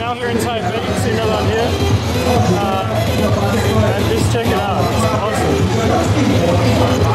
now here in Taipei. You can see another one here. And just check it out. It's awesome.